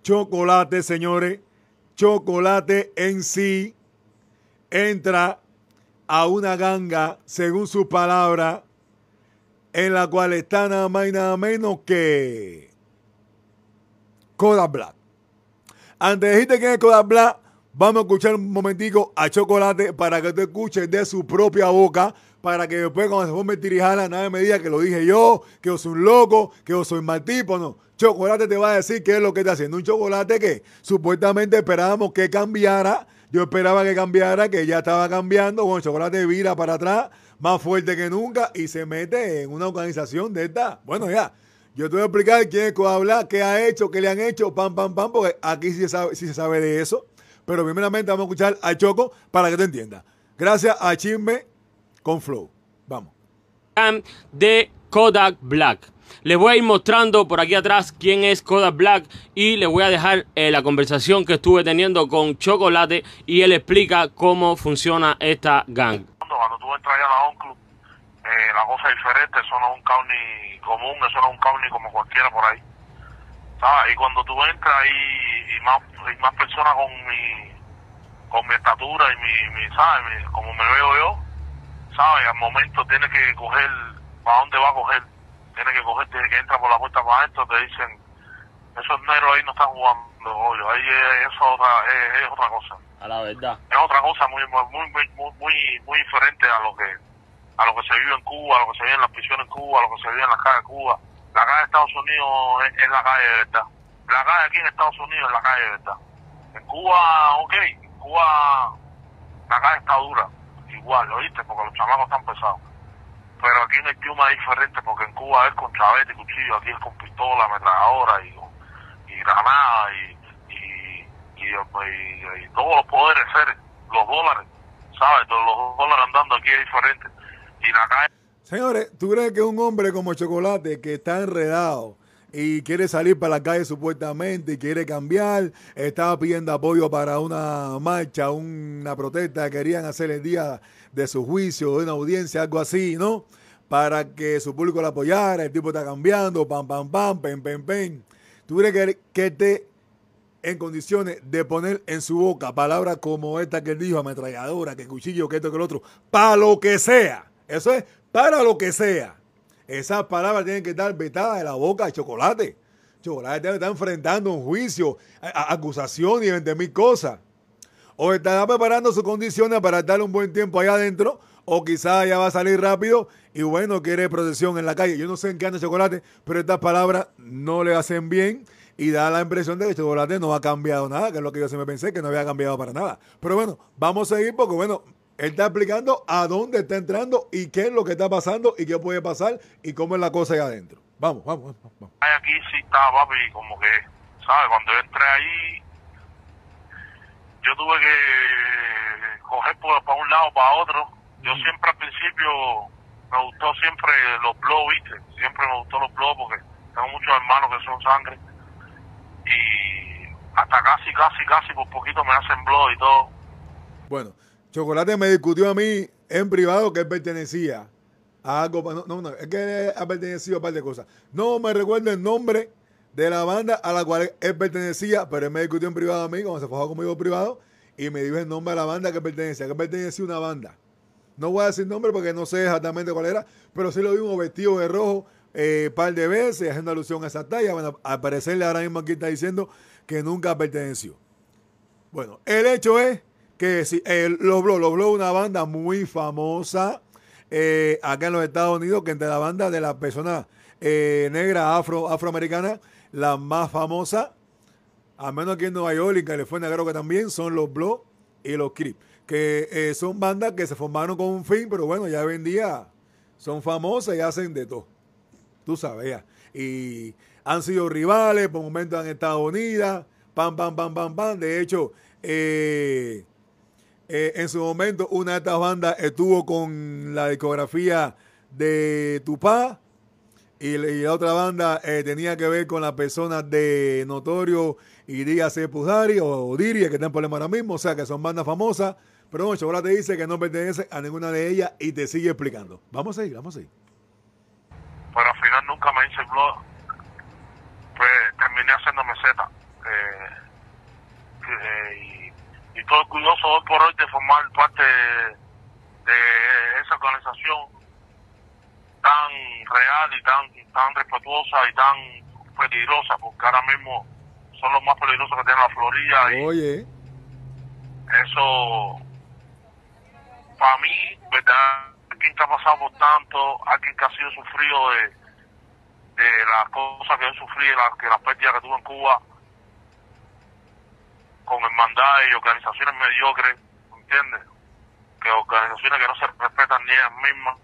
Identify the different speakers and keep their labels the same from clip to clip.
Speaker 1: Chocolate, señores, Chocolate en sí entra a una ganga, según sus palabras, en la cual está nada más y nada menos que Kodak Black. Antes de decirte quién es Kodak Black, vamos a escuchar un momentico a Chocolate para que tú escuches de su propia boca, para que después cuando se forme tirijala nadie me diga que lo dije yo, que yo soy un loco, que yo soy mal tipo, no. Chocolate te va a decir qué es lo que está haciendo. Un Chocolate que supuestamente esperábamos que cambiara. Yo esperaba que cambiara, que ya estaba cambiando. Bueno, Chocolate vira para atrás, más fuerte que nunca, y se mete en una organización de esta. Bueno, ya. Yo te voy a explicar quién es Kodak Black, qué ha hecho, qué le han hecho, pam, pam, pam, porque aquí sí se sabe de eso. Pero primeramente vamos a escuchar a Choco para que te entiendas. Gracias a Chisme con Flow. Vamos.
Speaker 2: De Kodak Black. Les voy a ir mostrando por aquí atrás quién es Kodak Black y les voy a dejar la conversación que estuve teniendo con Chocolate y él explica cómo funciona esta gang.
Speaker 3: Cuando tú entras allá a la ONCLU, la cosa es diferente, eso no es un county común, eso no es un county como cualquiera por ahí, ¿sabes? Y cuando tú entras y más personas con mi estatura y ¿sabes? Como me veo yo, ¿sabes? Al momento tienes que coger, ¿para dónde va a coger? Tienes que coger, desde que entra por la puerta para adentro, te dicen, esos negros ahí no están jugando, oye, ahí eso es otra cosa.
Speaker 2: A la verdad.
Speaker 3: Es otra cosa muy diferente a lo que se vive en Cuba, a lo que se vive en las prisiones en Cuba, a lo que se vive en las calles de Cuba. La calle de Estados Unidos es la calle de verdad. La calle aquí en Estados Unidos es la calle de verdad. En Cuba, ok, en Cuba la calle está dura, igual, ¿lo oíste? Porque los chamacos están pesados. Pero aquí en el Yuma es diferente, porque en Cuba es con chavete y cuchillo, aquí es con pistola, ametralladora y granada y todos los poderes seres, los dólares, ¿sabes? Todos los dólares andando aquí es diferente. Y la calle...
Speaker 1: Señores, ¿tú crees que un hombre como Chocolate que está enredado y quiere salir para la calle supuestamente y quiere cambiar, estaba pidiendo apoyo para una marcha, una protesta que querían hacer el día de su juicio, de una audiencia, algo así, ¿no? Para que su público lo apoyara, el tipo está cambiando, pam, pam, pam, pen, pen, pen. ¿Tú crees que esté en condiciones de poner en su boca palabras como esta que él dijo, ametralladora, que cuchillo, que esto, que lo otro, para lo que sea? Eso es para lo que sea. Esas palabras tienen que estar vetadas de la boca de Chocolate. Chocolate está enfrentando un juicio, acusación y 20,000 cosas. O estará preparando sus condiciones para estar un buen tiempo allá adentro, o quizás ya va a salir rápido y bueno, quiere protección en la calle. Yo no sé en qué anda Chocolate, pero estas palabras no le hacen bien y da la impresión de que Chocolate no ha cambiado nada, que es lo que yo siempre pensé, que no había cambiado para nada. Pero bueno, vamos a seguir porque bueno, él está explicando a dónde está entrando y qué es lo que está pasando y qué puede pasar y cómo es la cosa allá adentro. Vamos.
Speaker 3: Aquí sí está, papi, como que, ¿sabes? Cuando yo entré ahí, yo tuve que coger para un lado, para otro. Yo siempre al principio me gustó siempre los blogs, ¿viste? Siempre me gustó los blogs porque tengo muchos hermanos que son sangre y hasta casi por poquito me hacen blog y todo.
Speaker 1: Bueno, Chocolate me discutió a mí en privado que él pertenecía a algo, no, es que él ha pertenecido a un par de cosas. No me recuerdo el nombre de la banda a la cual él pertenecía, pero él me discutió en privado a mí, cuando se fue conmigo en privado, y me dijo el nombre de la banda que pertenecía a una banda. No voy a decir nombre porque no sé exactamente cuál era, pero sí lo vimos vestido de rojo par de veces, haciendo alusión a esa talla. Bueno, al parecerle ahora mismo aquí está diciendo que nunca perteneció. Bueno, el hecho es que sí, Los Blow, una banda muy famosa acá en los Estados Unidos, que entre la banda de las personas negras afroamericanas, la más famosa, al menos aquí en Nueva York y en California creo que también, son los Blow y los Crips, que son bandas que se formaron con un fin, pero bueno, ya hoy en día son famosas y hacen de todo. Tú sabes ya. Y han sido rivales, por momentos han estado unidas, pam. De hecho, en su momento una de estas bandas estuvo con la discografía de Tupac y la otra banda tenía que ver con las personas de Notorio y Díaz Pujari o Diri, que está en problemas ahora mismo, o sea que son bandas famosas, pero bueno, Chocolate dice que no pertenece a ninguna de ellas y te sigue explicando. Vamos a seguir.
Speaker 3: Pero al final nunca me hice el blog, pues terminé haciendo meseta. y estoy orgulloso hoy por hoy de formar parte de esa organización tan real y tan respetuosa y tan peligrosa, porque ahora mismo son los más peligrosos que tiene la Florida. Y
Speaker 1: oye,
Speaker 3: eso, para mí, ¿verdad? Alguien que ha pasado por tanto, alguien que ha sido sufrido de las cosas que yo sufrí, que las pérdidas que tuve en Cuba, con hermandades y organizaciones mediocres, ¿entiendes? Que organizaciones que no se respetan ni ellas mismas.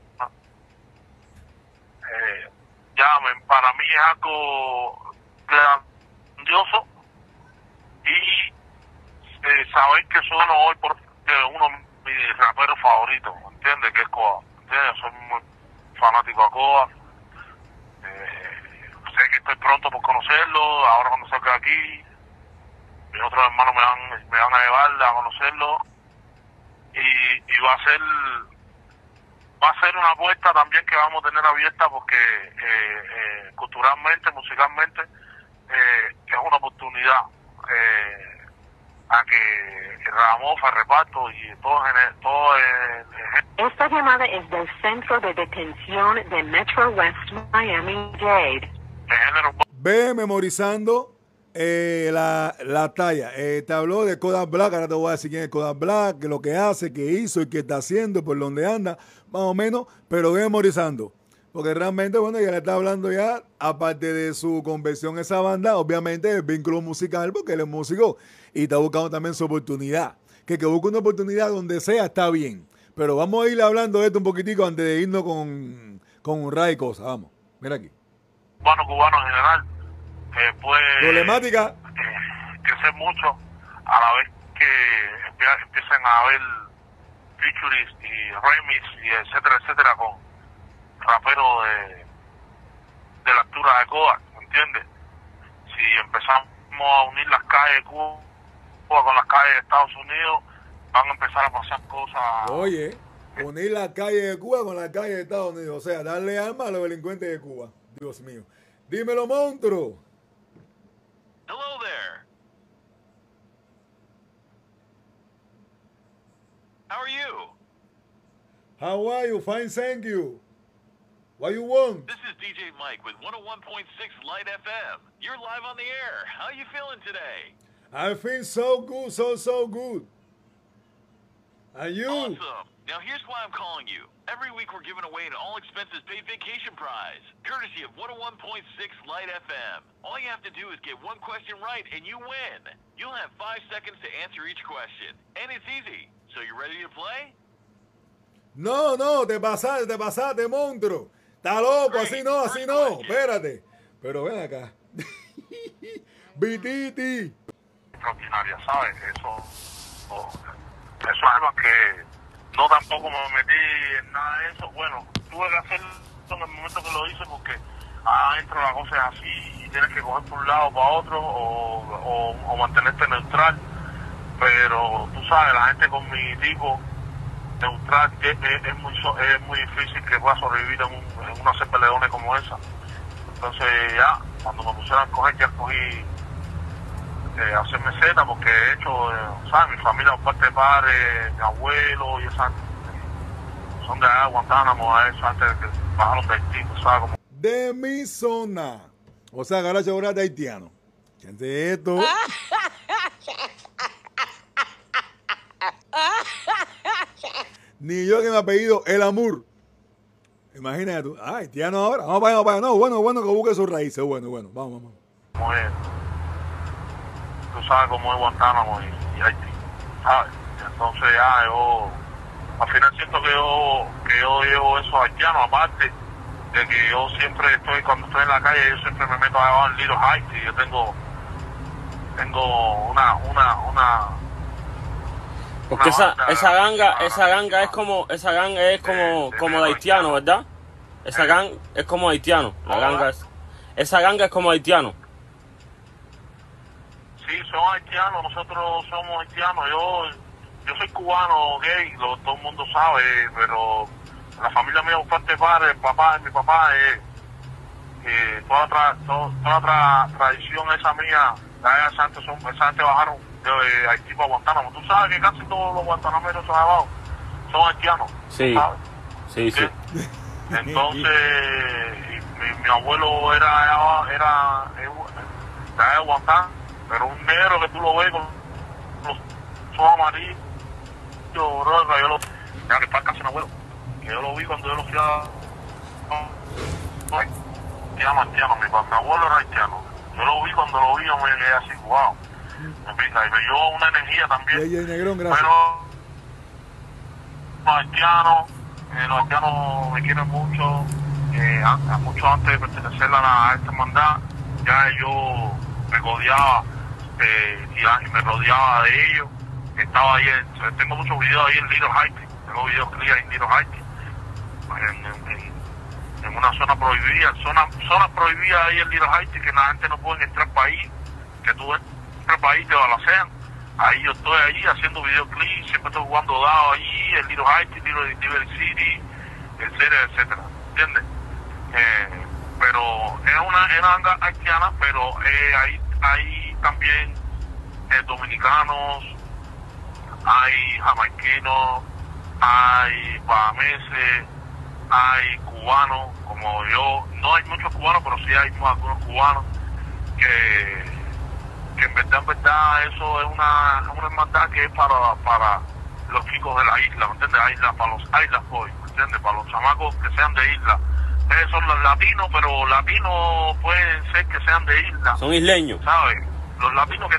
Speaker 3: Para mí es algo grandioso y saber que sueno hoy por uno de mis raperos favoritos, ¿entiendes? Que es Coda, ¿entiendes? Soy muy fanático a Coda. Sé que estoy pronto por conocerlo, ahora cuando salga aquí, mis otros hermanos me van a llevar a conocerlo y va a ser una puerta también que vamos a tener abierta porque culturalmente, musicalmente, es una oportunidad a que Ramofa, el reparto y todo
Speaker 4: Esta llamada es del Centro de Detención de Metro West Miami-Dade.
Speaker 3: el género.
Speaker 1: ve memorizando la talla. Te habló de Kodak Black, ahora te voy a decir quién es Kodak Black, que lo que hace, qué hizo y qué está haciendo, por dónde anda, más o menos, pero ve memorizando. Porque realmente, bueno, ya le está hablando ya, aparte de su conversión a esa banda, obviamente el vínculo musical, porque él es músico y está buscando también su oportunidad. Que busque una oportunidad donde sea, está bien. Pero vamos a ir hablando de esto un poquitico antes de irnos con un rayo y cosas. Vamos, mira aquí.
Speaker 3: Cubano en general, puede
Speaker 1: Problemática.
Speaker 3: crecer mucho a la vez que empiecen a haber features y remix y etcétera con raperos de la altura de Coda, ¿entiendes? Si empezamos a unir las calles de Cuba con las calles de Estados Unidos, van a empezar a pasar cosas.
Speaker 1: Oye, unir la calle de Cuba con la calle de Estados Unidos, o sea, darle arma a los delincuentes de Cuba. Dios mío. Dímelo, monstruo.
Speaker 5: Hello there. How are you?
Speaker 1: How are you? Fine, thank you. What you want?
Speaker 5: This is DJ Mike with 101.6 Light FM. You're live on the air. How you feeling today?
Speaker 1: I feel so good, so good. And you?
Speaker 5: Awesome. Now here's why I'm calling you. Every week we're giving away an all-expenses paid vacation prize, courtesy of 101.6 Light FM. All you have to do is get one question right and you win. You'll have 5 seconds to answer each question. And it's easy. So you ready to play?
Speaker 1: No, te pasaste, monstruo. Está loco, así no. Espérate. Pero ven acá. Bititi.
Speaker 3: Extraordinaria, ¿sabes? Eso es algo que no tampoco me metí en nada de eso. Bueno, tuve que hacerlo en el momento que lo hice porque adentro la cosa es así y tienes que coger por un lado para otro o mantenerte neutral. Pero tú sabes, la gente con mi tipo neutral es muy difícil que pueda sobrevivir en una cepa de leones como esa. Entonces ya, cuando me pusieron a coger, ya escogí hacer meseta porque he hecho, ¿sabes? Mi familia por parte de padre, mi abuelo y esa son de allá de Guantánamo, a eso antes de que bajaron de Haití, ¿sabes? Como...
Speaker 1: De mi zona. O sea, agarra chocolate haitiano. ¿Qué es esto? Ni yo que me apellido El Amur. Imagínate tú. Ah, haitiano ahora. Vamos para allá. No, bueno que busque sus raíces. Bueno, vamos.
Speaker 3: Como es, tú sabes cómo es Guantánamo y Haití, ¿sabes? Entonces ya yo, al final siento que yo llevo eso haitiano, aparte de que yo siempre cuando estoy en la calle, yo siempre me meto a en Little Haiti. Yo tengo una
Speaker 2: porque esa ganga es como de haitiano, ¿verdad? Esa ganga es como haitiano. Esa ganga es como haitiano.
Speaker 3: Sí, son haitianos, nosotros somos haitianos. Yo soy cubano, gay, todo el mundo sabe, pero la familia mía, por parte de padre, mi papá, toda la tradición esa mía Esa gente bajaron de Haití para Guantánamo. Tú sabes que casi todos los guantanameros son abajo, son haitianos.
Speaker 2: Sí.
Speaker 3: ¿Sabes?
Speaker 2: Sí, sí.
Speaker 3: Entonces, mi abuelo era de Guantánamo, pero un negro que tú lo ves con los ojos amarillos, bro, yo lo ya que para casi un abuelo, que yo lo vi cuando yo lo fui a haitiano, mi abuelo era haitiano. Yo lo vi cuando lo vi, yo me quedé así, wow. Me pica, y me dio una energía también.
Speaker 1: Y Negrón, gracias.
Speaker 3: Pero los haitianos me quieren mucho, mucho antes de pertenecer a esta hermandad, ya yo me rodeaba y me rodeaba de ellos. Estaba ahí, tengo muchos videos ahí en Little Haiti, tengo videos que en Little Haiti, en una zona prohibida, zona prohibida ahí en Little Haiti, que la gente no puede entrar para ahí, que tú entras para ahí te balacean. Ahí yo estoy allí haciendo videoclips, siempre estoy jugando dados allí, en Little Haiti, Little City, etcétera, etcétera, ¿entiendes? Pero es una ganga haitiana, pero hay también dominicanos, hay jamaiquinos, hay bahameses, hay cubanos, como yo. No hay muchos cubanos, pero sí hay algunos cubanos que en verdad eso es una hermandad que es para los chicos de la isla, ¿me entiendes? Para los island boys, ¿me entiendes? Para los chamacos que sean de isla. Ustedes son los latinos, pero latinos pueden ser que sean de isla.
Speaker 2: Son isleños.
Speaker 3: ¿Sabes? Los latinos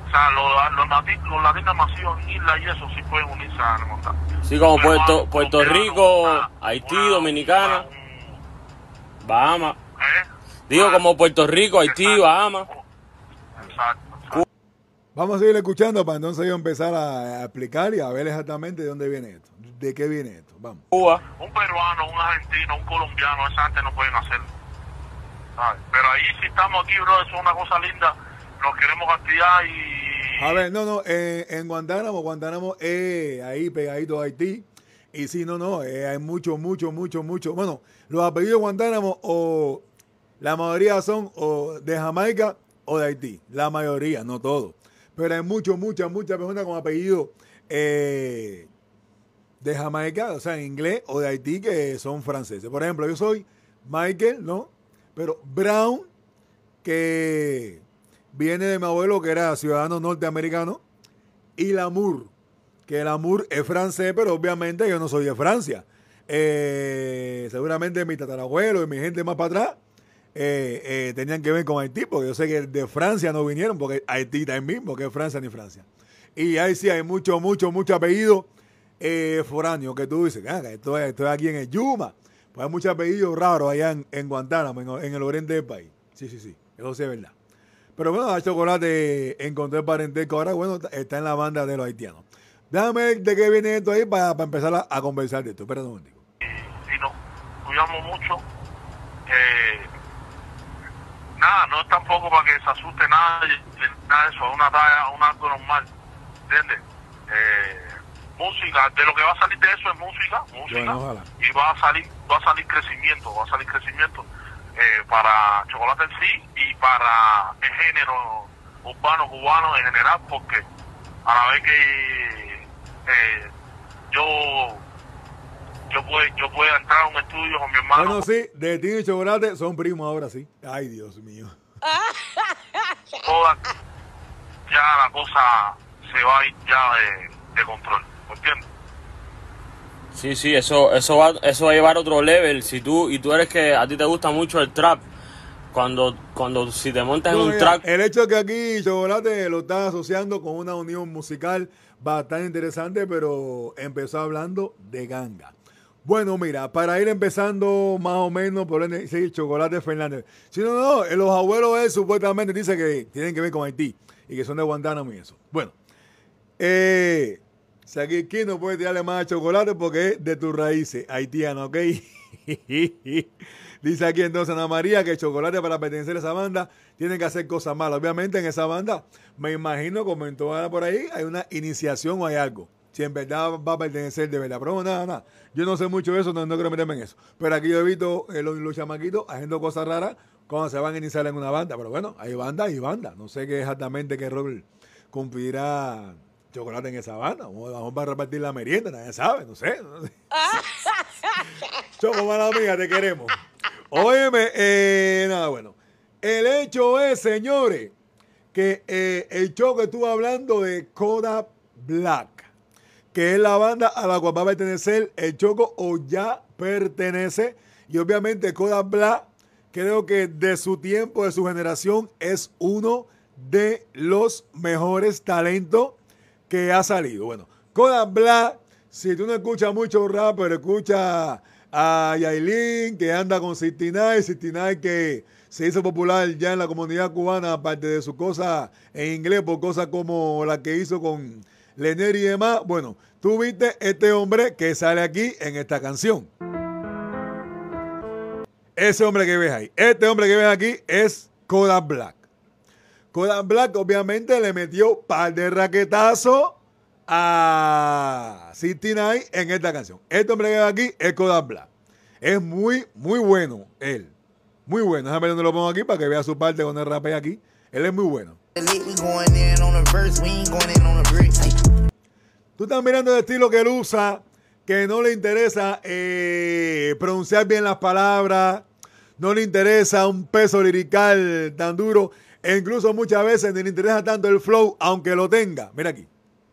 Speaker 3: los latinos nacidos en isla y eso sí pueden unirse a la hermandad.
Speaker 2: Sí, como Puerto Rico, Haití, Dominicana, Bahamas. Digo, como Puerto Rico, Haití, Bahamas.
Speaker 3: Exacto.
Speaker 1: Vamos a seguir escuchando para entonces yo empezar a explicar y a ver exactamente de dónde viene esto, de qué viene esto. Vamos.
Speaker 2: Cuba.
Speaker 3: Un peruano, un argentino, un colombiano, esa gente no pueden hacerlo. ¿Sabes? Pero ahí si estamos aquí, bro, eso es una cosa linda. Nos queremos activar y...
Speaker 1: A ver, en Guantánamo es ahí pegadito a Haití. Y sí, hay mucho. Bueno, los apellidos de Guantánamo o la mayoría son o de Jamaica o de Haití. La mayoría, no todos. Pero hay muchas personas con apellido de Jamaica, o sea, en inglés, o de Haití, que son franceses. Por ejemplo, yo soy Michael, ¿no? Pero Brown, que viene de mi abuelo, que era ciudadano norteamericano, y Lamour, que Lamour es francés, pero obviamente yo no soy de Francia. Seguramente mi tatarabuelo y mi gente más para atrás tenían que ver con Haití, porque yo sé que de Francia no vinieron, porque Haití está el mismo, que es Francia ni Francia. Y ahí sí hay mucho apellido foráneo, que tú dices, estoy aquí en el Yuma. Pues hay muchos apellidos raros allá en Guantánamo, en el oriente del país. Sí, eso sí es verdad. Pero bueno, a Chocolate encontré el parentesco. Ahora, bueno, está en la banda de los haitianos. Déjame ver de qué viene esto ahí para empezar a conversar de esto. Espera un momentico.
Speaker 3: Y nos cuidamos mucho. No es tampoco para que se asuste nada de eso. Es una talla, un acto normal. ¿Entiendes? Música, de lo que va a salir de eso es música.
Speaker 1: Bueno,
Speaker 3: y va a salir crecimiento. Para Chocolate en sí y para el género urbano cubano en general, porque a la vez que yo pueda entrar a un estudio con mi hermano.
Speaker 1: Bueno, sí, de ti y Chocolate son primos ahora sí. Ay, Dios mío.
Speaker 3: Ya la cosa se va a ir ya de control, ¿entiendes?
Speaker 2: Sí, eso va a llevar a otro level. Si tú eres que a ti te gusta mucho el trap, si te montas en un track.
Speaker 1: El hecho que aquí Chocolate lo está asociando con una unión musical bastante interesante, pero empezó hablando de ganga. Bueno, mira, para ir empezando más o menos por el Chocolate Fernández. Si no, los abuelos de él supuestamente dicen que tienen que ver con Haití y que son de Guantánamo y eso. Bueno, si aquí no puede tirarle más a Chocolate porque es de tus raíces, haitiano, ¿ok? Dice aquí entonces Ana María que Chocolate para pertenecer a esa banda tiene que hacer cosas malas. Obviamente en esa banda, me imagino, comentó Ana por ahí, hay una iniciación o hay algo. Si en verdad va a pertenecer de verdad. Pero nada. Yo no sé mucho de eso, no quiero meterme en eso. Pero aquí yo he visto los chamaquitos haciendo cosas raras cuando se van a iniciar en una banda. Pero bueno, hay banda y banda. No sé qué exactamente qué rol cumplirá Chocolate en esa banda. Vamos a repartir la merienda, nadie sabe, no sé. Choco, mala amiga, te queremos. Óyeme, nada, bueno. El hecho es, señores, que el Choco estuvo hablando de Kodak Black, que es la banda a la cual va a pertenecer el Choco o ya pertenece. Y obviamente Kodak Black, creo que de su tiempo, de su generación, es uno de los mejores talentos que ha salido. Bueno, Kodak Black, si tú no escuchas mucho rap, pero escucha a Yailin, que anda con 69 que se hizo popular ya en la comunidad cubana, aparte de sus cosas en inglés, por cosas como la que hizo con Lener y demás. Bueno, tú viste este hombre que sale aquí en esta canción. Ese hombre que ves ahí, este hombre que ves aquí es Kodak Black. Kodak Black obviamente le metió par de raquetazo a 69 en esta canción. Este hombre que ves aquí es Kodak Black. Es muy, muy bueno él. Muy bueno. Déjame ver dónde lo pongo aquí para que vea su parte con el rapé aquí. Él es muy bueno. Tú estás mirando el estilo que él usa, que no le interesa pronunciar bien las palabras, no le interesa un peso lirical tan duro, e incluso muchas veces ni le interesa tanto el flow, aunque lo tenga. Mira aquí.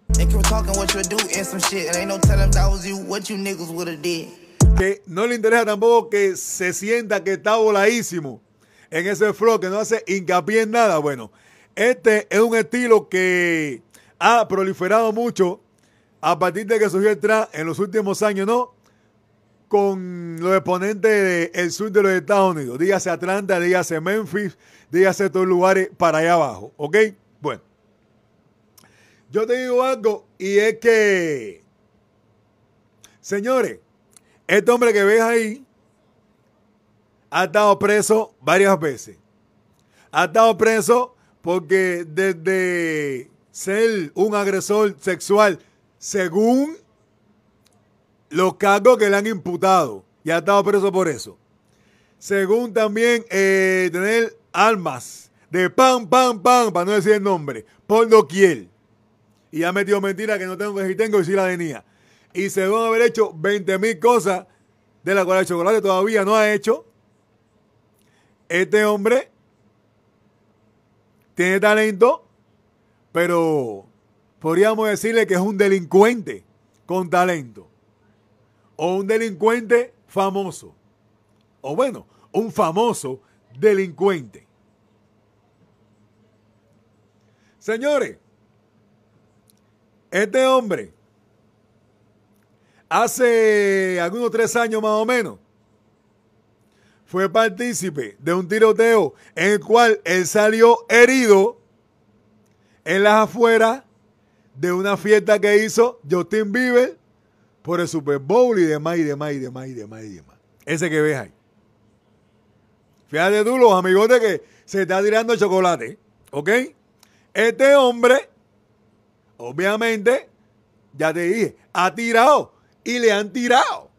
Speaker 1: Que no le interesa tampoco que se sienta que está voladísimo en ese flow, que no hace hincapié en nada. Bueno, este es un estilo que ha proliferado mucho a partir de que surgió el trap en los últimos años, ¿no? Con los exponentes del sur de los Estados Unidos. Dígase Atlanta, dígase Memphis, dígase estos lugares para allá abajo, ¿ok? Bueno, yo te digo algo y es que, señores, este hombre que ves ahí ha estado preso varias veces. Ha estado preso porque desde ser un agresor sexual, según los cargos que le han imputado, y ha estado preso por eso. Según también tener armas de pam, para no decir el nombre, por doquier. Y ha metido mentira que no tengo, que si tengo y si la tenía. Y según haber hecho 20,000 cosas, de las cuales el Chocolate todavía no ha hecho, este hombre tiene talento, pero podríamos decirle que es un delincuente con talento. O un delincuente famoso. O bueno, un famoso delincuente. Señores, este hombre hace algunos 3 años más o menos fue partícipe de un tiroteo en el cual él salió herido en las afueras de una fiesta que hizo Justin Bieber por el Super Bowl y demás. Ese que ves ahí. Fíjate tú, los amigotes que se está tirando el chocolate, ¿ok? Este hombre, obviamente, ya te dije, ha tirado y le han tirado.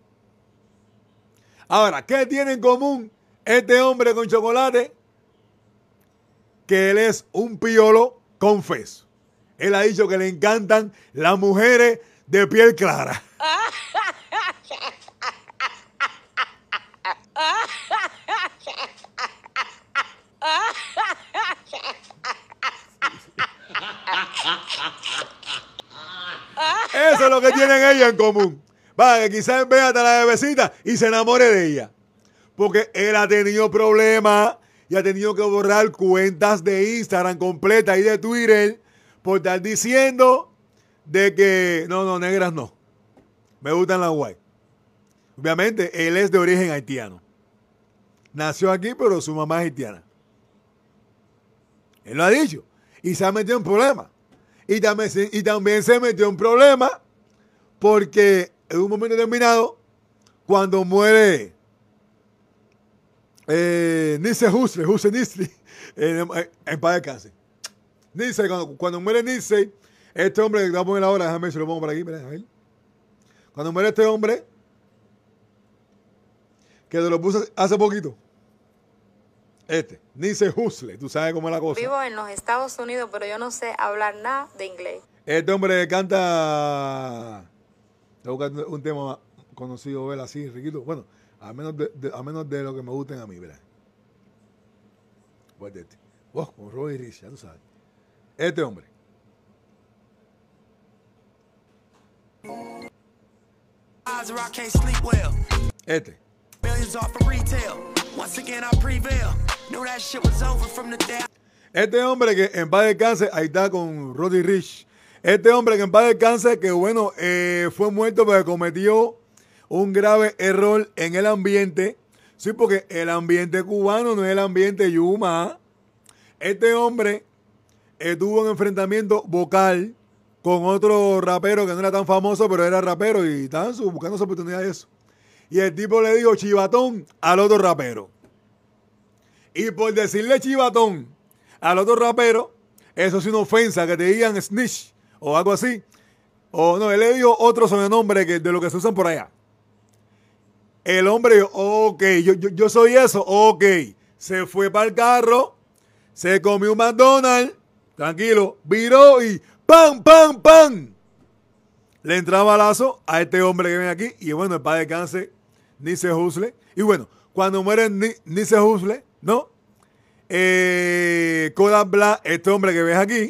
Speaker 1: Ahora, ¿qué tiene en común este hombre con Chocolate? Que él es un piolo confeso. Él ha dicho que le encantan las mujeres de piel clara. Eso es lo que tienen ellos en común. Va, que quizás vea hasta la bebecita y se enamore de ella. Porque él ha tenido problemas y ha tenido que borrar cuentas de Instagram completas y de Twitter por estar diciendo de que no, negras no. Me gustan las guay. Obviamente, él es de origen haitiano. Nació aquí, pero su mamá es haitiana. Él lo ha dicho. Y se ha metido en problemas. Y también se metió en problemas porque en un momento determinado, cuando muere Nipsey Hussle, en paz descanse. Nipsey, cuando muere Nipsey, este hombre, que voy a poner ahora, déjame ver si lo pongo por aquí, mira, a ver. Cuando muere este hombre, que lo puse hace poquito, Nice Husle, tú sabes cómo es la cosa.
Speaker 6: Vivo en los Estados Unidos, pero yo no sé hablar nada de inglés.
Speaker 1: Este hombre canta, tengo que buscar un tema conocido, ver así, Riquito. Bueno, a menos de lo que me gusten a mí, ¿verdad? Pues con Roy Rich, ya tú sabes. Este hombre. Este. Este hombre que en paz descanse, ahí está con Roddy Rich. Este hombre que en paz descanse, que bueno, fue muerto porque cometió un grave error en el ambiente. Sí, porque el ambiente cubano no es el ambiente Yuma. Este hombre tuvo un enfrentamiento vocal con otro rapero que no era tan famoso, pero era rapero y estaban buscando su oportunidad de eso. Y el tipo le dijo chivatón al otro rapero. Y por decirle chivatón al otro rapero, eso es una ofensa, que te digan snitch o algo así. O no, él le dijo otro sobrenombre de lo que se usan por allá. El hombre dijo, ok, yo soy eso, ok. Se fue para el carro, se comió un McDonald's, tranquilo, viró y ¡pam, pam, pam! Le entraba balazo a este hombre que viene aquí. Y bueno, el padre descanse, Nice Husle. Y bueno, cuando muere Nice Husle, ¿no? Kodak Black, este hombre que ves aquí,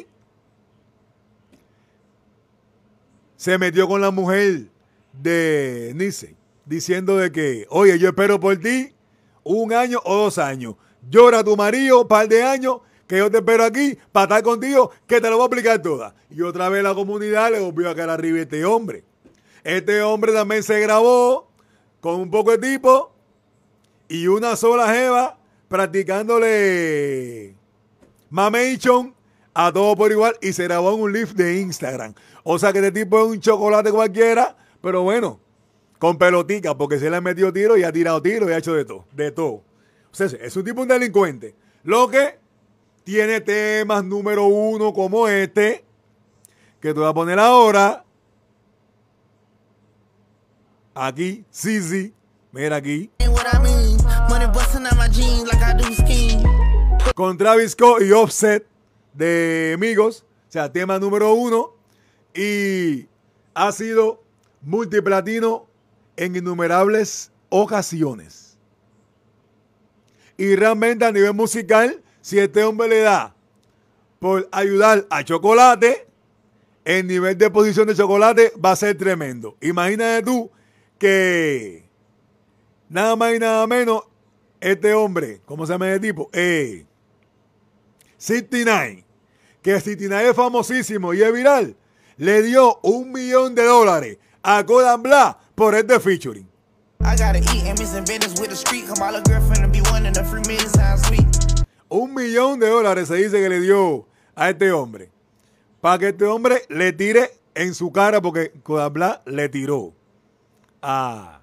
Speaker 1: se metió con la mujer de Nice, diciendo de que, oye, yo espero por ti 1 año o 2 años. Llora a tu marido un par de años, que yo te espero aquí para estar contigo, que te lo voy a explicar toda. Y otra vez la comunidad le volvió a caer arriba a este hombre. Este hombre también se grabó con un poco de tipo y una sola jeva practicándole mamation a todo por igual y se grabó en un live de Instagram. O sea que este tipo es un chocolate cualquiera, pero bueno, con pelotica, porque se le ha metido tiro y ha tirado tiro y ha hecho de todo, de todo. O sea, es un tipo un delincuente. Lo que tiene temas número 1 como este, que te voy a poner ahora. Aquí, sí, mira aquí. Con Travis Scott y Offset de Amigos, o sea, tema número 1. Y ha sido multiplatino en innumerables ocasiones. Y realmente a nivel musical, si este hombre le da por ayudar a Chocolate, el nivel de posición de Chocolate va a ser tremendo. Imagínate tú que nada más y nada menos este hombre, ¿cómo se llama el tipo? 69, que 69 es famosísimo y es viral, le dio $1 millón a Kodak Black por este featuring. $1 millón se dice que le dio a este hombre para que este hombre le tire en su cara, porque Kodak Black le tiró a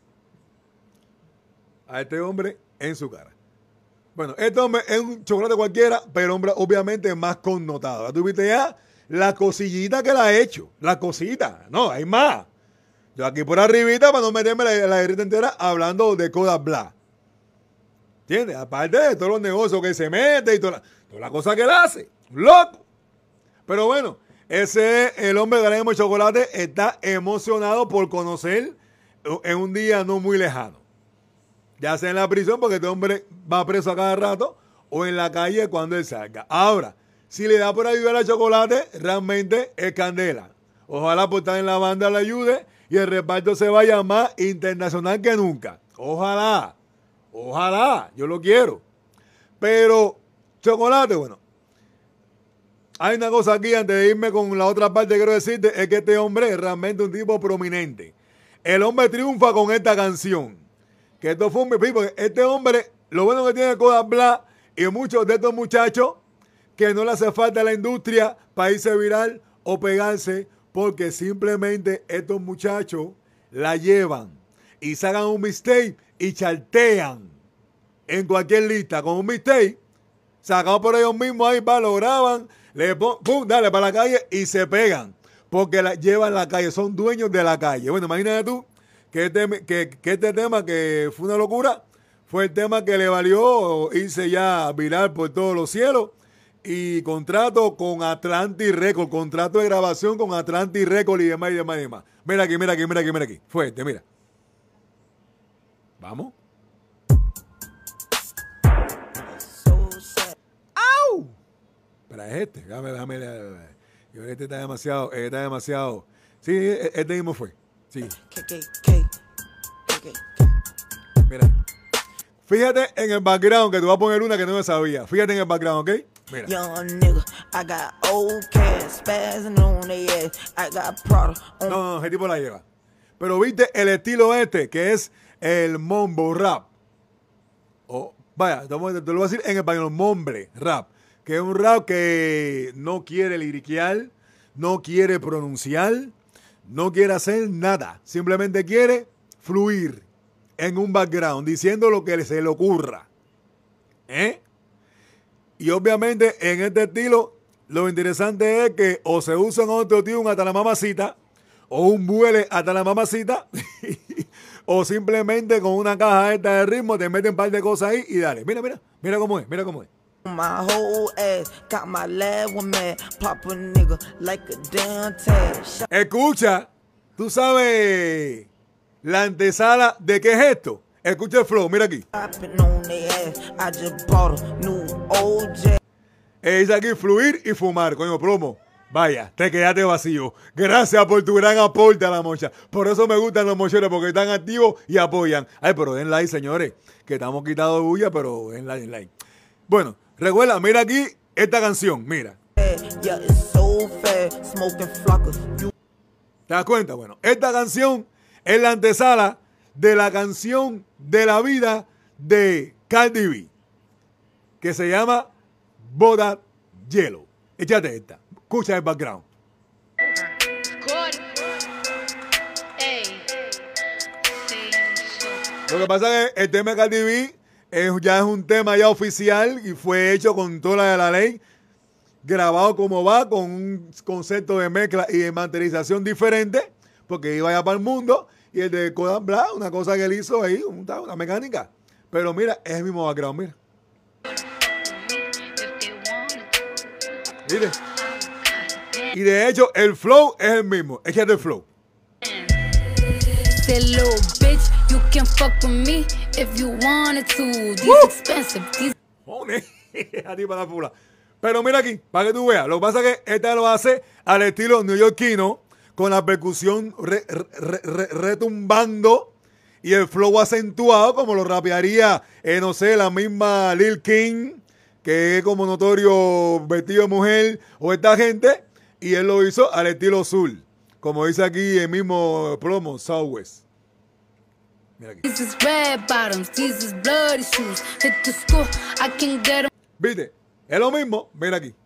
Speaker 1: este hombre en su cara. Bueno, este hombre es un chocolate cualquiera, pero hombre obviamente más connotado. ¿Tú viste ya la cosillita que la ha hecho? La cosita. No, hay más. Yo aquí por arribita, para no meterme la guerrita entera, hablando de Kodak Black. ¿Entiendes? Aparte de todos los negocios que se mete y toda la cosa que él hace. ¡Loco! Pero bueno, ese es el hombre de Gramo de Chocolate. Está emocionado por conocer en un día no muy lejano. Ya sea en la prisión, porque este hombre va preso a cada rato, o en la calle cuando él salga. Ahora, si le da por ayudar a Chocolate, realmente es candela. Ojalá por estar en la banda le ayude y el reparto se vaya más internacional que nunca. Ojalá, yo lo quiero. Pero Chocolate, bueno, hay una cosa aquí antes de irme con la otra parte que quiero decirte, es que este hombre es realmente un tipo prominente. El hombre triunfa con esta canción. Que esto fue un porque este hombre, lo bueno que tiene Kodak Black y muchos de estos muchachos, que no le hace falta a la industria para irse viral o pegarse, porque simplemente estos muchachos la llevan y sacan un mixtape y chartean en cualquier lista con un mixtape sacado por ellos mismos, ahí va, lo graban, le pum, dale para la calle y se pegan, porque la llevan la calle, son dueños de la calle. Bueno, imagínate tú que este tema, que fue una locura, Fue el tema que le valió irse ya viral por todos los cielos. Y contrato con Atlantic Records, contrato de grabación con Atlantic Records y demás y demás y demás. Mira aquí, mira aquí, mira aquí, mira aquí. Fuerte, mira. Vamos. ¡Au! Pero es este. Déjame. Este está demasiado. Sí, este mismo fue. Sí. Mira. Fíjate en el background, que te voy a poner una que no me sabía. Fíjate en el background, ¿ok? Mira. No, ese tipo la lleva. Pero viste el estilo este, que es el mumble rap. Vaya, te lo voy a decir en español, mumble rap. Que es un rap que no quiere liriquear, no quiere pronunciar, no quiere hacer nada. Simplemente quiere fluir en un background, diciendo lo que se le ocurra. Y obviamente en este estilo, lo interesante es que o se usa un autotune hasta la mamacita, o un vuele hasta la mamacita, o simplemente con una caja esta de ritmo te meten un par de cosas ahí y dale. Mira cómo es.
Speaker 7: My whole ass got my lab one man, pop a nigga like a damn tag.
Speaker 1: Escucha, tú sabes la antesala de qué es esto. Escucha el flow, mira aquí. Es aquí fluir y fumar, coño plomo. Vaya, te quedaste vacío. Gracias por tu gran aporte a la mocha. Por eso me gustan los mocheros, porque están activos y apoyan. Ay, pero den like, señores, que estamos quitados de bulla, pero den like. Bueno, recuerda, mira aquí esta canción, mira. ¿Te das cuenta? Bueno, esta canción es la antesala de la canción de la vida de Cardi B, que se llama Bodak Yellow. Échate esta. Escucha el background. Lo que pasa es que el tema de Cardi B ya es un tema ya oficial y fue hecho con toda la ley, grabado como va, con un concepto de mezcla y de masterización diferente, porque iba ya para el mundo, y el de Kodak Black, una cosa que él hizo ahí, una mecánica. Pero mira, es el mismo background, mira. Mire. Y de hecho, el flow es el mismo. Échate el flow.
Speaker 8: You can fuck with me if you wanted to. These expensive.
Speaker 1: Pero mira aquí, para que tú veas. Lo que pasa es que esta lo hace al estilo neoyorquino, con la percusión retumbando y el flow acentuado, como lo rapearía, no sé, la misma Lil King, que es como notorio vestido de mujer, o esta gente, y él lo hizo al estilo azul, como dice aquí el mismo promo, Southwest. Mira aquí. ¿Viste? Es lo mismo, mira aquí.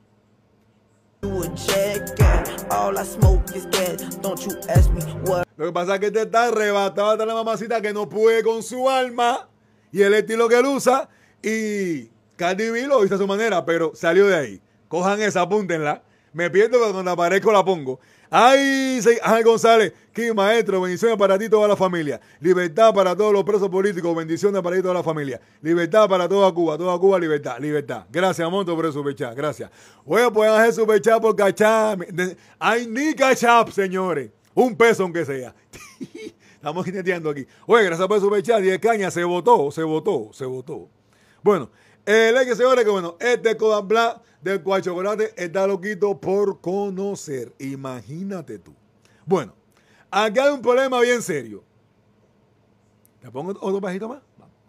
Speaker 1: Lo que pasa es que te está arrebatado hasta la mamacita que no puede con su alma y el estilo que él usa, y Cardi B lo hizo a su manera, pero salió de ahí. Cojan esa, apúntenla. Me pierdo, pero cuando aparezco la pongo. ¡Ay! Ángel González, que maestro, bendiciones para ti y toda la familia. Libertad para todos los presos políticos, bendiciones para ti y toda la familia. Libertad para toda Cuba, libertad, libertad. Gracias, Monto, por el superchat, gracias. Bueno, pueden hacer superchat por cachap. ¡Ay, ni cachap, señores! Un peso aunque sea. Estamos jineteando aquí. Oye, gracias por el superchat, 10 cañas, se votó. Bueno, señores, que bueno, este Kodak Black del cual Chocolate está loquito por conocer. Imagínate tú. Bueno, aquí hay un problema bien serio. ¿Te pongo otro bajito más?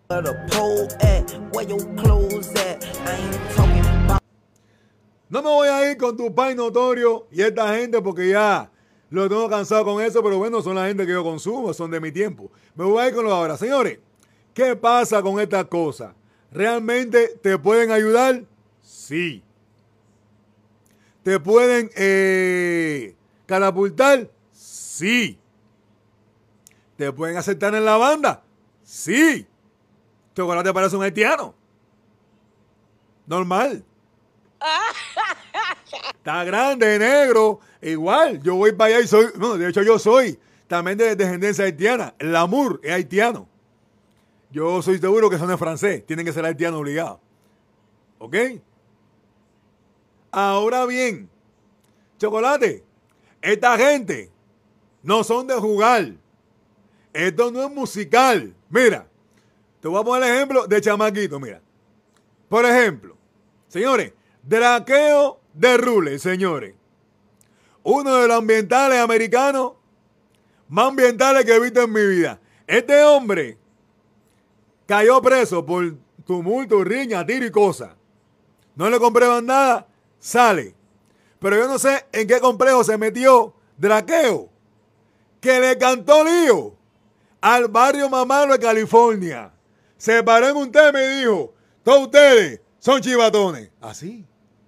Speaker 1: No me voy a ir con tu pai notorio y esta gente porque ya lo tengo cansado con eso, pero bueno, son la gente que yo consumo, son de mi tiempo. Me voy a ir con lo ahora. Señores, ¿qué pasa con estas cosas? ¿Realmente te pueden ayudar? Sí. ¿Te pueden catapultar? Sí. ¿Te pueden aceptar en la banda? Sí. Chocolate parece un haitiano. Normal. Está grande, negro. Igual, yo voy para allá y soy... No, de hecho yo soy también de descendencia haitiana. El Lamour es haitiano. Yo soy seguro que son en francés. Tienen que ser haitianos obligados. ¿Ok? Ahora bien, Chocolate, esta gente no son de jugar. Esto no es musical. Mira, te voy a poner el ejemplo de chamaquito, mira. Por ejemplo, señores, Draqueo de Rule, señores. Uno de los ambientales americanos más ambientales que he visto en mi vida. Este hombre cayó preso por tumulto, riña, tiro y cosas. No le comprueban nada, sale. Pero yo no sé en qué complejo se metió Draqueo, que le cantó lío al barrio Mamalo de California. Se paró en un tema y dijo, todos ustedes son chivatones. Así.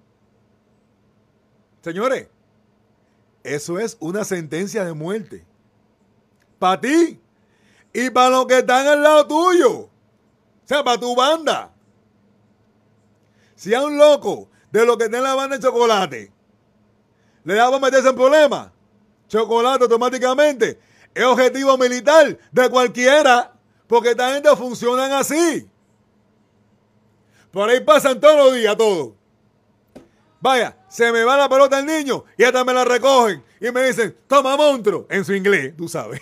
Speaker 1: Señores, eso es una sentencia de muerte. Para ti y para los que están al lado tuyo. O sea, para tu banda. Si a un loco de los que está en la banda de Chocolate le da para meterse en problemas, Chocolate automáticamente es objetivo militar de cualquiera, porque esta gente funcionan así. Por ahí pasan todos los días, todo. Vaya, se me va la pelota al niño y hasta me la recogen y me dicen, toma monstruo, en su inglés, tú sabes.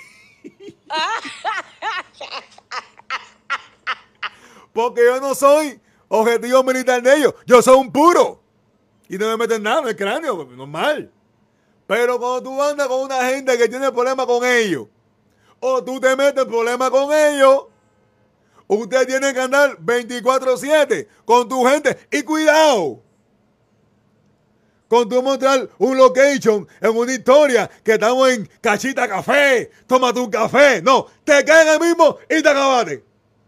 Speaker 1: Porque yo no soy objetivo militar de ellos, yo soy un puro. Y no me meten nada en el cráneo, normal. Pero cuando tú andas con una gente que tiene problemas con ellos, o tú te metes en problemas con ellos, usted tiene que andar 24/7 con tu gente. Y cuidado, con tu mostrar un location en una historia que estamos en Cachita Café, tómate un café. No, te caen el mismo y te acabaste.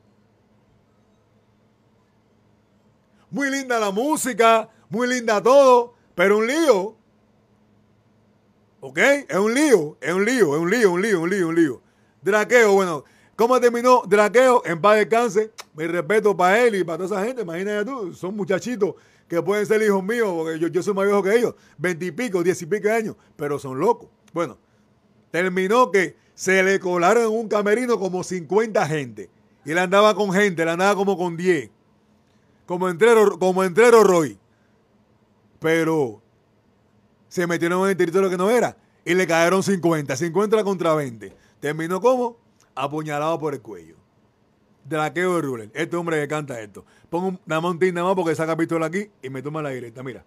Speaker 1: Muy linda la música, muy linda todo, pero un lío. ¿Ok? Es un lío. Draqueo, bueno, ¿cómo terminó Draqueo? En paz descanse. Mi respeto para él y para toda esa gente. Imagínate tú, son muchachitos que pueden ser hijos míos, porque yo soy más viejo que ellos, 20 y pico, 10 y pico de años, pero son locos. Bueno, terminó que se le colaron en un camerino como 50 gente. Y él andaba con gente, él andaba como con 10. Como entrero Roy. Pero se metieron en el territorio que no era. Y le cayeron 50 contra 20. Terminó como apuñalado por el cuello. Draqueo de Ruler. Este hombre que canta esto. Pongo una montina nada más porque saca pistola aquí y me toma la directa. Mira.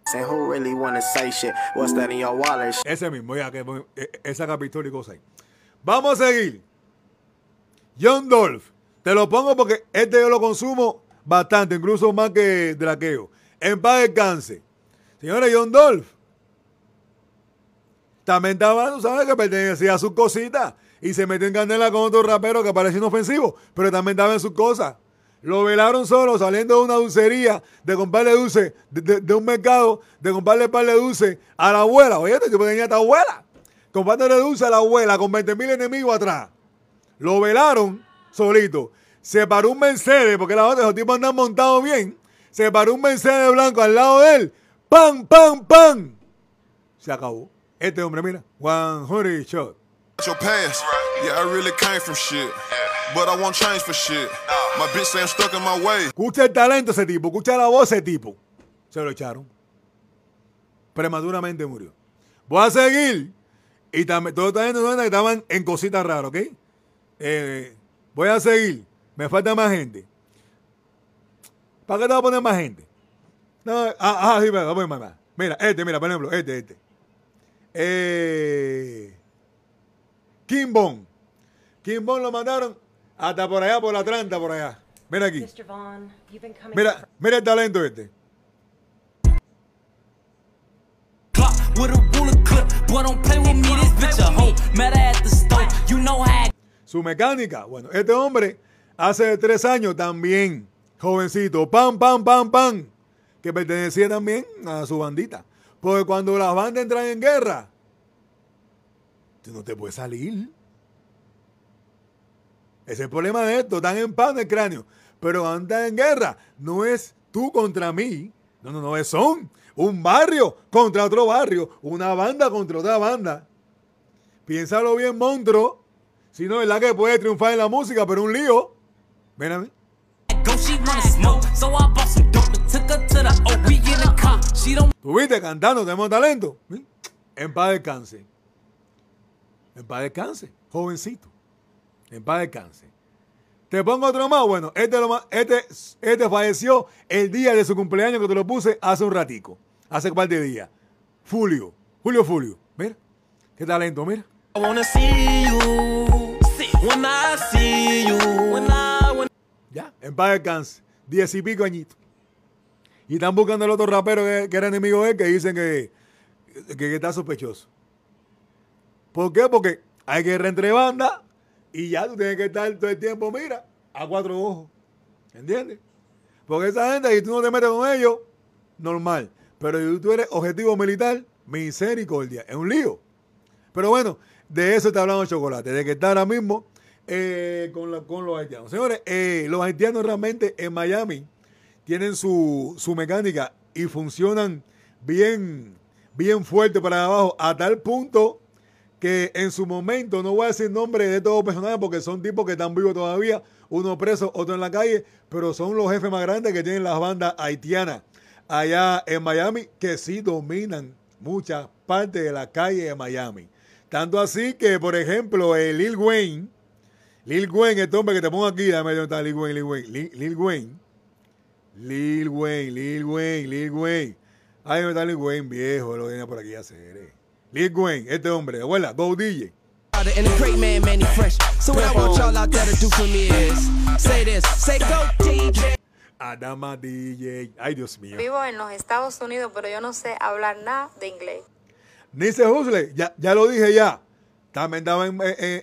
Speaker 1: Ese mismo, ya que saca pistola y cosas ahí. Vamos a seguir. John Dolph. Te lo pongo porque este yo lo consumo bastante, incluso más que Draqueo. En paz descanse. Señores, John Dolph también estaba, tú sabes, que pertenecía a sus cositas y se metió en candela con otro rapero que parecía inofensivo, pero también estaba en sus cosas. Lo velaron solo saliendo de una dulcería de comprarle dulce, de un mercado, de comprarle un par de dulce a la abuela. Oye, este tipo tenía a esta abuela. Comprándole dulce a la abuela con 20,000 enemigos atrás. Lo velaron solito. Se paró un Mercedes, porque los tipos andan montados bien. Se paró un Mercedes blanco al lado de él. ¡Pam, pam, pam! Se acabó. Este hombre, mira. 100 shot.
Speaker 9: Your past, yeah, I really came from shit, but I won't change for shit. My bitch say I'm stuck in my way.
Speaker 1: Escucha el talento ese tipo, escucha la voz ese tipo. Se lo echaron. Prematuramente murió. Voy a seguir. Y también, toda esta gente que estaban en cositas raras, ¿ok? Voy a seguir. Me falta más gente. ¿Para qué te voy a poner más gente? No, sí, voy más. Mira, mira, por ejemplo, King Von. King Von lo mandaron hasta por allá, por la Atlanta, por allá. Mira aquí. Mira el talento este. Su mecánica. Bueno, este hombre hace 3 años también, jovencito, pam, que pertenecía también a su bandita. Porque cuando las bandas entran en guerra, tú no te puedes salir. Ese es el problema de esto, están en paz en el cráneo. Pero cuando están en guerra, no es tú contra mí. No, es son un barrio contra otro barrio, una banda contra otra banda. Piénsalo bien, monstruo. Si no, es la que puede triunfar en la música, pero un lío. Ven a mí. Tuviste cantando, tenemos talento. ¿Sí? En paz descanse. En paz descanse, jovencito. En paz descanse. Te pongo otro más. Bueno, este falleció el día de su cumpleaños, que te lo puse hace un ratico. Hace un par de días. Julio. Mira. Qué talento, mira. Ya, en paz descanse. 10 y pico añitos. Y están buscando el otro rapero que era enemigo de él, que dicen que está sospechoso. ¿Por qué? Porque hay guerra entre bandas y ya tú tienes que estar todo el tiempo, mira, a 4 ojos. ¿Entiendes? Porque esa gente, si tú no te metes con ellos, normal. Pero si tú eres objetivo militar, misericordia. Es un lío. Pero bueno, de eso está hablando Chocolate. De que está ahora mismo con los haitianos. Señores, los haitianos realmente en Miami tienen su mecánica y funcionan bien fuerte para abajo, a tal punto que en su momento, no voy a decir nombre de todos los personajes porque son tipos que están vivos todavía, uno preso, otro en la calle, pero son los jefes más grandes que tienen las bandas haitianas allá en Miami, que sí dominan muchas partes de la calle de Miami. Tanto así que, por ejemplo, Lil Wayne, este hombre que te pongo aquí, dame dónde está Lil Wayne. Ay, me está Lil Wayne, viejo, lo tenía por aquí a hacer. Lil Wayne, este hombre, abuela, Go DJ. Adama DJ. Ay, Dios mío.
Speaker 6: Vivo en los Estados Unidos, pero yo no sé hablar nada de inglés.
Speaker 1: Nice Hustle, ya lo dije ya. También estaba en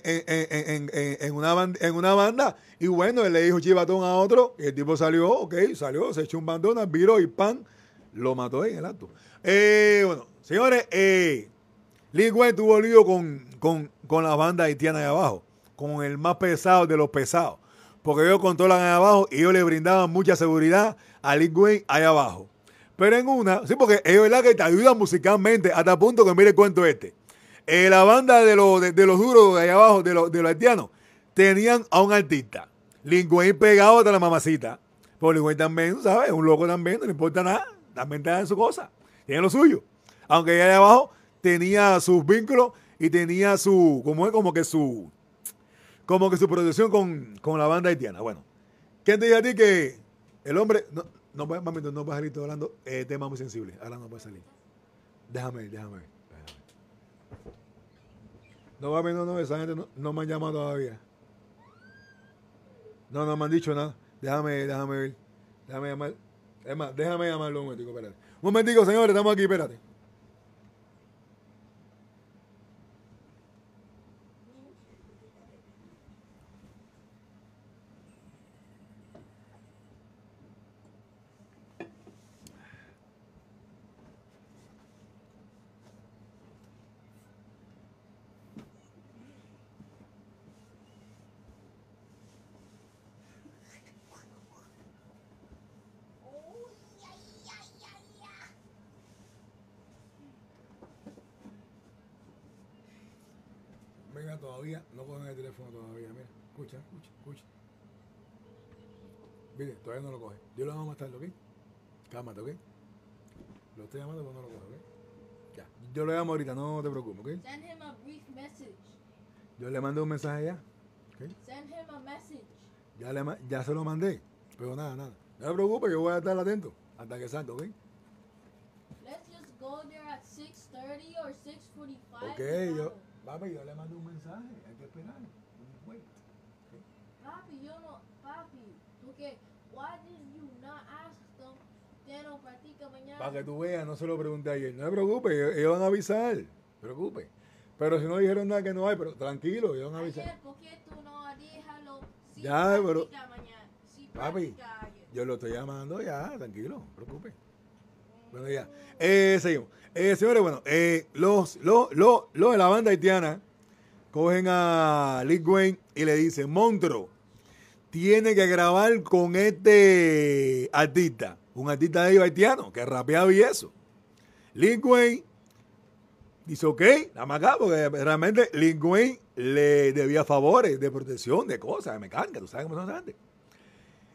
Speaker 1: una banda. Y bueno, él le dijo chivatón a otro. Y el tipo salió, se echó un bandón, viró y pan, lo mató ahí en el acto. Bueno, señores, Lil Wayne tuvo lío con la banda haitiana de abajo. Con el más pesado de los pesados. Porque ellos controlan ahí abajo y ellos le brindaban mucha seguridad a Lil Wayne ahí abajo. Pero en una, sí, porque ellos es la que te ayudan musicalmente hasta el punto que mire el cuento este. La banda de los duros de allá abajo, de los haitianos, tenían a un artista. Lil Wayne pegado hasta la mamacita. Pero Lil Wayne también, ¿sabes? Un loco también, no le importa nada. También está en su cosa. Tiene lo suyo. Aunque allá abajo tenía sus vínculos y tenía su protección con la banda haitiana. Bueno, ¿quién te dice a ti que el hombre... No puede salir todo hablando temas muy sensibles. Ahora no puede salir. Déjame ver. No, esa gente no me han llamado todavía. No me han dicho nada. Déjame ver. Déjame llamar. Es más, déjame llamarlo un momentico, espérate. Un momentico, señores, estamos aquí, espérate. Mira, todavía no cogen el teléfono todavía, mira, escucha. Mire, todavía no lo coge. Yo lo vamos a más tarde, ¿ok? Cálmate, ¿ok? Lo estoy llamando, pero no lo coge, ¿ok? Ya, yo lo llamo ahorita, no te preocupes, ¿ok?
Speaker 10: Send him a brief message.
Speaker 1: Yo le mandé un mensaje ya, ¿ok?
Speaker 10: Send him a message.
Speaker 1: Ya se lo mandé, pero nada. No te preocupes, yo voy a estar atento hasta que salga, ¿ok?
Speaker 10: Let's just go there at 6:30 or 6:45.
Speaker 1: Ok, Papi, yo le mandé un mensaje, hay que esperar.
Speaker 10: Papi, porque why did you not ask them? Ya no practica mañana.
Speaker 1: Para que tú veas, no se lo pregunté ayer. No te preocupes, ellos van a avisar. No te preocupes. Pero si no dijeron nada que no hay, pero tranquilo, ellos van a avisar.
Speaker 10: Ayer, ¿por qué tú no déjalo? Si
Speaker 1: ya, pero...
Speaker 10: mañana. Si
Speaker 1: papi,
Speaker 10: ayer.
Speaker 1: Yo lo estoy llamando ya, tranquilo, no te preocupes. Bueno, ya. Seguimos. Señores, bueno, los de la banda haitiana cogen a Lil Wayne y le dicen, monstruo, tiene que grabar con este artista, un artista de ellos haitiano, que rapeaba y eso. Lil Wayne dice, ok, nada más acá, porque realmente Lil Wayne le debía favores de protección, de cosas, de mecánica, tú sabes cómo son antes.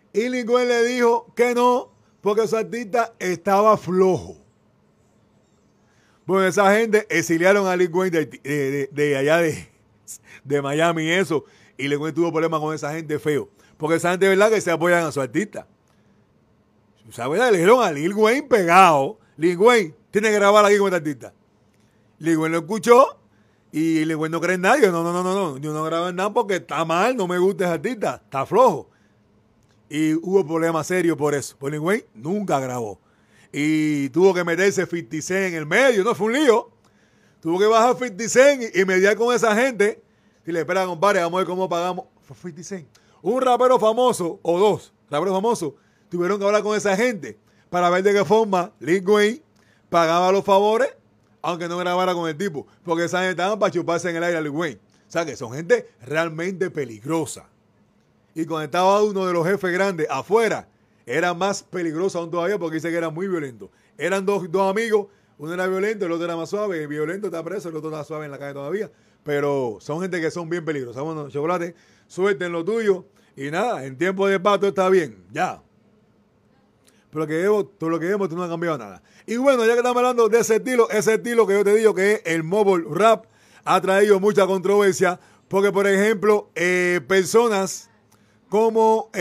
Speaker 1: Y Lil Wayne le dijo que no, porque su artista estaba flojo. Bueno, esa gente exiliaron a Lil Wayne de allá de Miami y eso. Y Lil Wayne tuvo problemas con esa gente feo. Porque esa gente, de verdad, que se apoyan a su artista. O sea, ¿verdad? Le dijeron a Lil Wayne pegado. Lil Wayne tiene que grabar aquí con este artista. Lil Wayne lo escuchó y Lil Wayne no cree en nadie. No. Yo no grabo en nada porque está mal, no me gusta ese artista. Está flojo. Y hubo problemas serios por eso. Pues Lil Wayne nunca grabó. Y tuvo que meterse 50 Cent en el medio. No, fue un lío. Tuvo que bajar 50 Cent y mediar con esa gente. Y le espera, compadre, vamos a ver cómo pagamos. Fue 50 Cent. Un rapero famoso, o dos raperos famosos, tuvieron que hablar con esa gente para ver de qué forma Lil Wayne pagaba los favores, aunque no grabara con el tipo. Porque esa gente estaban para chuparse en el aire a Lil Wayne. O sea que son gente realmente peligrosa. Y cuando estaba uno de los jefes grandes afuera, era más peligroso aún todavía porque dice que era muy violento. Eran dos amigos, uno era violento, el otro era más suave. El violento está preso, el otro está suave en la calle todavía. Pero son gente que son bien peligrosas. Bueno, Chocolate, suerte en lo tuyo. Y nada, en tiempo de paz todo está bien. Ya. Pero todo lo que vemos, tú no has cambiado nada. Y bueno, ya que estamos hablando de ese estilo que yo te digo que es el mobile rap, ha traído mucha controversia. Porque, por ejemplo, personas como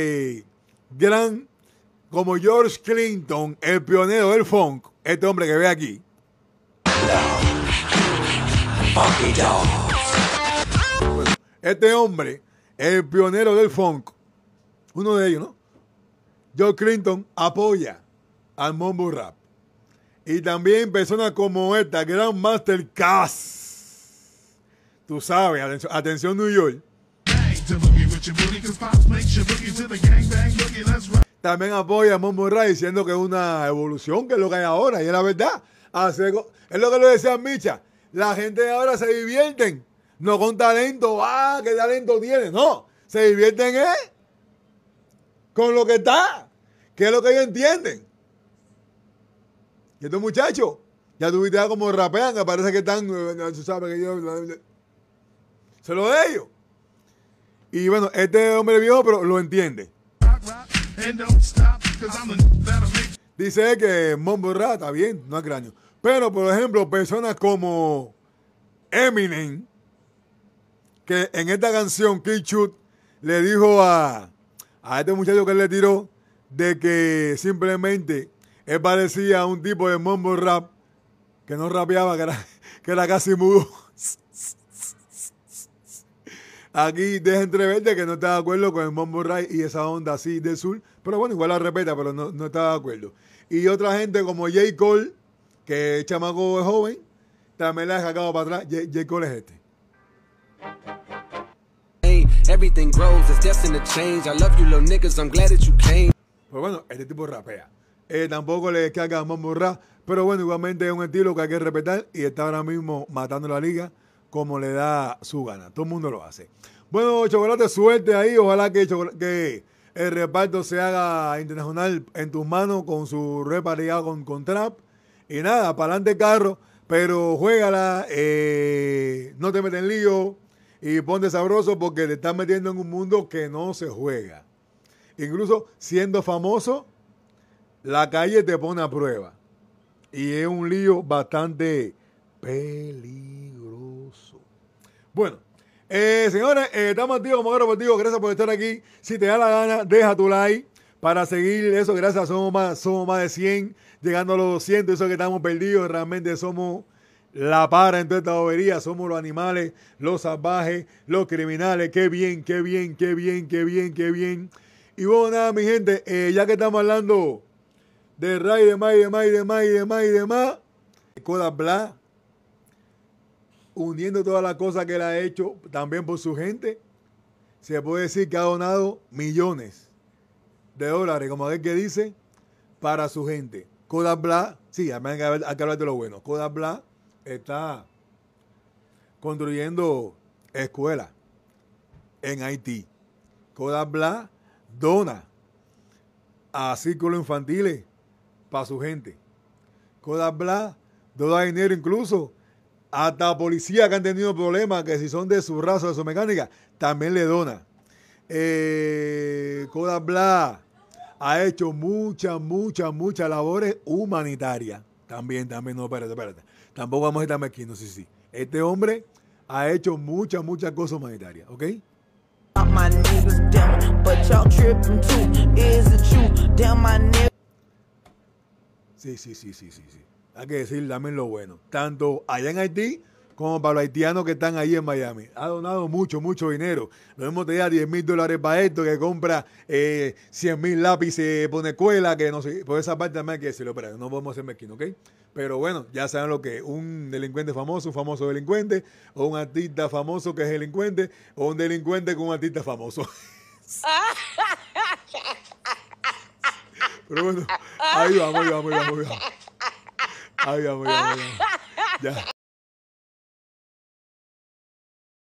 Speaker 1: como George Clinton, el pionero del funk, este hombre que ve aquí. Bueno, este hombre, el pionero del funk, uno de ellos, ¿no? George Clinton apoya al mumble rap. Y también personas como esta, Grandmaster Caz. Tú sabes, atención New York. También apoya a Mumble Rap diciendo que es una evolución, que es lo que hay ahora. Y es la verdad. Es lo que le decía Micha. La gente de ahora se divierten. No con talento. ¿Qué talento tiene? No. Se divierten con lo que está. Que es lo que ellos entienden. Y estos muchachos, ya tuviste como rapean, que parece que están, tú sabes que yo, se lo de ellos. Y bueno, este hombre viejo, pero lo entiende. Dice que Mumble Rap está bien, no es cráneo. Pero, por ejemplo, personas como Eminem, que en esta canción, Kid Shoot, le dijo a este muchacho que él le tiró de que simplemente él parecía un tipo de Mumble Rap que no rapeaba, que era casi mudo. Aquí deja entrever de que no está de acuerdo con el Mumble Rap y esa onda así del sur. Pero bueno, igual la respeta, pero no está de acuerdo. Y otra gente como J. Cole, que el chamaco es joven, también la ha sacado para atrás. J. Cole es este.
Speaker 11: Everything grows, it's destined to change. I love you, little niggas, I'm glad that you came.
Speaker 1: Pues bueno, este tipo rapea. Tampoco le descarga Mumble Rap, pero bueno, igualmente es un estilo que hay que respetar y está ahora mismo matando la liga como le da su gana. Todo el mundo lo hace. Bueno, Chocolate, suerte ahí. Ojalá que el reparto se haga internacional en tus manos con su repartidado con trap. Y nada, para adelante carro, pero juégala, no te metas en lío y ponte sabroso porque te estás metiendo en un mundo que no se juega. Incluso siendo famoso, la calle te pone a prueba. Y es un lío bastante peligroso. Bueno, señores, estamos activos como Agro Deportivo. Gracias por estar aquí. Si te da la gana, deja tu like para seguir eso. Gracias, somos más de 100, llegando a los 200. Eso que estamos perdidos, realmente somos la para en toda esta bobería. Somos los animales, los salvajes, los criminales. Qué bien, qué bien, qué bien, qué bien, qué bien. Y bueno, nada, mi gente, ya que estamos hablando de Ray, de más, Kodak Black, uniendo todas las cosas que él ha hecho, también por su gente, se puede decir que ha donado millones de dólares, como aquel que dice, para su gente. Kodak Black, sí, hay que hablar de lo bueno. Kodak Black está construyendo escuelas en Haití. Kodak Black dona a círculos infantiles para su gente. Kodak Black dona dinero incluso hasta policías que han tenido problemas, que si son de su raza o de su mecánica, también le dona. Kodak Black ha hecho muchas labores humanitarias. También, no, espérate. Tampoco vamos a estar mezquinos, sí. Este hombre ha hecho muchas cosas humanitarias, ¿ok? Sí. Hay que decir también lo bueno. Tanto allá en Haití como para los haitianos que están ahí en Miami. Ha donado mucho dinero. Lo mismo te da $10,000 para esto, que compra 100,000 lápices por una escuela, que no sé. Por esa parte también hay que decirlo, pero no podemos ser mezquinos, ¿ok? Pero bueno, ya saben lo que es un delincuente famoso, un famoso delincuente, o un artista famoso que es delincuente, o un delincuente con un artista famoso. Pero bueno, ahí vamos. Ya.